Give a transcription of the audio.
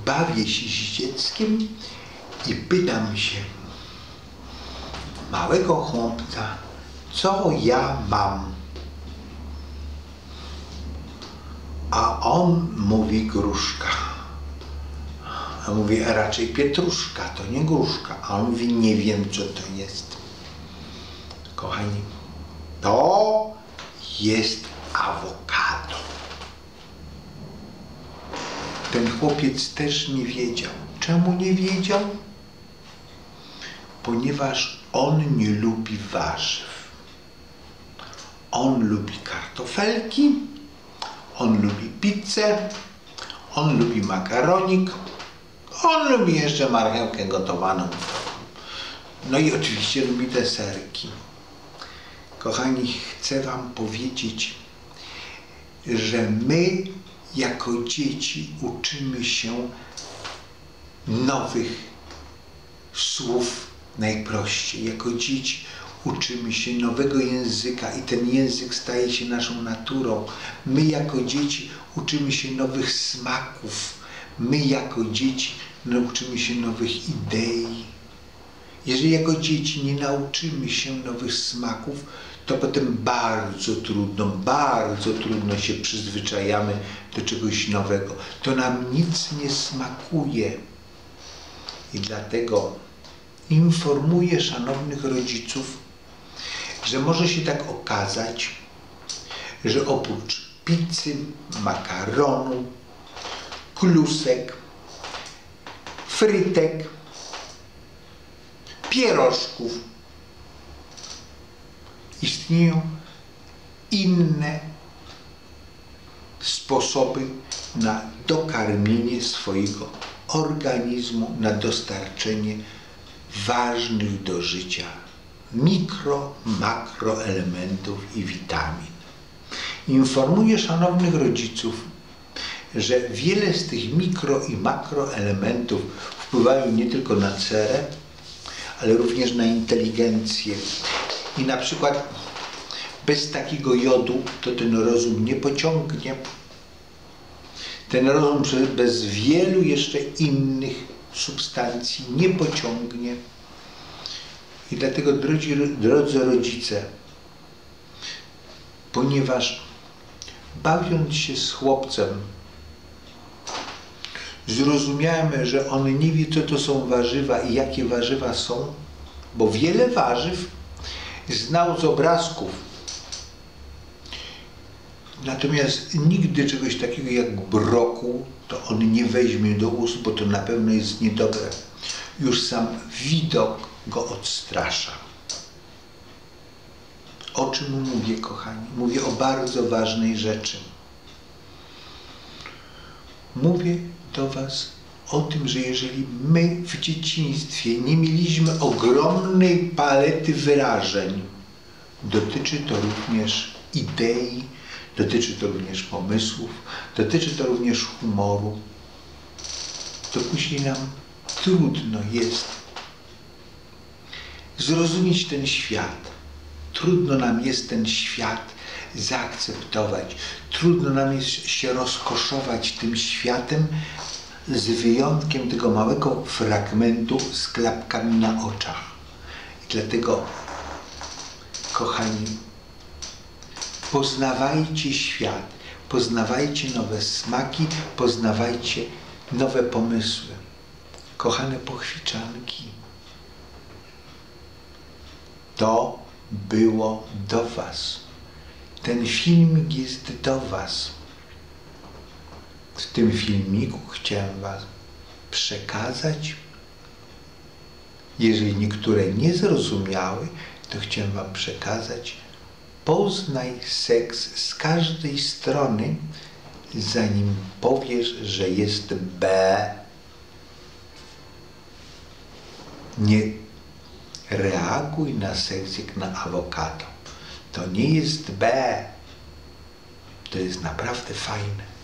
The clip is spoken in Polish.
bawię się z dzieckiem i pytam się małego chłopca, co ja mam? A on mówi gruszka. A mówi, a raczej pietruszka, to nie gruszka. A on mówi, nie wiem, co to jest. Kochani, to jest awokado. Ten chłopiec też nie wiedział. Czemu nie wiedział? Ponieważ on nie lubi warzyw. On lubi kartofelki, on lubi pizzę, on lubi makaronik, on lubi jeszcze marchewkę gotowaną. No i oczywiście lubi deserki. Kochani, chcę wam powiedzieć, że my jako dzieci uczymy się nowych słów najprościej. Jako dzieci uczymy się nowego języka i ten język staje się naszą naturą. My jako dzieci uczymy się nowych smaków. My jako dzieci nauczymy się nowych idei. Jeżeli jako dzieci nie nauczymy się nowych smaków, to potem bardzo trudno się przyzwyczajamy do czegoś nowego. To nam nic nie smakuje. I dlatego informuję szanownych rodziców, że może się tak okazać, że oprócz pizzy, makaronu, klusek, frytek, pierożków istnieją inne sposoby na dokarmienie swojego organizmu, na dostarczenie ważnych do życia makroelementów i witamin. Informuję szanownych rodziców, że wiele z tych mikro i makroelementów wpływają nie tylko na cerę, ale również na inteligencję. I na przykład bez takiego jodu to ten rozum nie pociągnie. Ten rozum bez wielu jeszcze innych substancji nie pociągnie. I dlatego, drodzy rodzice, ponieważ bawiąc się z chłopcem, zrozumiałem, że on nie wie, co to są warzywa i jakie warzywa są, bo wiele warzyw znał z obrazków. Natomiast nigdy czegoś takiego jak brokuł to on nie weźmie do ust, bo to na pewno jest niedobre. Już sam widok go odstrasza. O czym mówię, kochani? Mówię o bardzo ważnej rzeczy. Mówię do was o tym, że jeżeli my w dzieciństwie nie mieliśmy ogromnej palety wyrażeń, dotyczy to również idei, dotyczy to również pomysłów, dotyczy to również humoru, to później nam trudno jest zrozumieć ten świat. Trudno nam jest ten świat zaakceptować. Trudno nam jest się rozkoszować tym światem, z wyjątkiem tego małego fragmentu z klapkami na oczach. I dlatego, kochani, poznawajcie świat, poznawajcie nowe smaki, poznawajcie nowe pomysły. Kochane pochwiczanki, to było do was. Ten filmik jest do was. W tym filmiku chciałem wam przekazać, jeżeli niektóre nie zrozumiały, to chciałem wam przekazać: poznaj seks z każdej strony, zanim powiesz, że jest B. Nie reaguj na seks jak na awokado. To nie jest B. To jest naprawdę fajne.